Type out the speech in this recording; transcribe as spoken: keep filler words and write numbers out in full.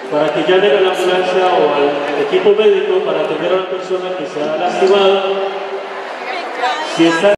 para que llamen a la ambulancia o al equipo médico para atender a la persona que se ha lastimado. Si está